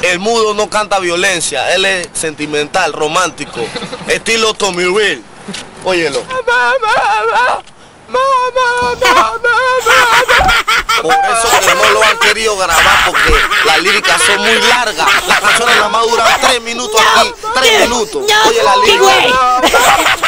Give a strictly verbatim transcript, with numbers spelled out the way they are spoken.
el mudo no canta violencia, él es sentimental, romántico, estilo Tommy Real. Óyelo. Por eso que no lo han querido grabar, porque las líricas son muy largas. Las canciones nada más duran tres minutos aquí, tres minutos. Oye la lírica.